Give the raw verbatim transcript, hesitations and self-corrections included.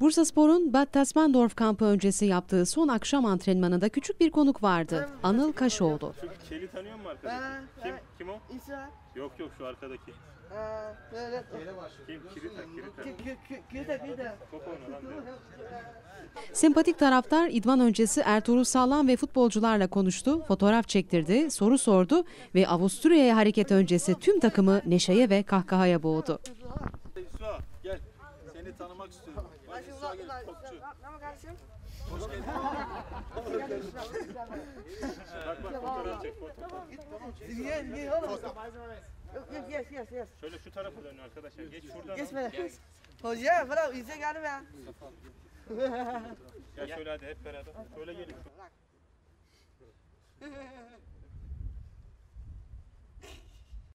Bursaspor'un Bad Tassmandorf kampı öncesi yaptığı son akşam antrenmanında küçük bir konuk vardı. Anıl Kaşoğlu. Şu Çeli tanıyor musun arkadaki? Kim? Kim o? Yok yok şu arkadaki. Kim? Kirita, Kirita. Kirita, Kirita. Top oyna lan diyor. Sempatik taraftar idman öncesi Ertuğrul Sağlam ve futbolcularla konuştu, fotoğraf çektirdi, soru sordu ve Avusturya'ya hareket öncesi tüm takımı neşeye ve kahkahaya boğdu. Suha gel. Seni tanımak istiyorum. Hadi Suha gel. Topçu. Hoş geldin. Bak bak fotoğraf çek. Fotoğraf. Yes, yes, yes. Şöyle şu tarafa dönün arkadaşlar. Geç şuradan. Yes, man. Hoca, falan izle galiba. Gel şöyle hadi hep beraber. Şöyle gelin.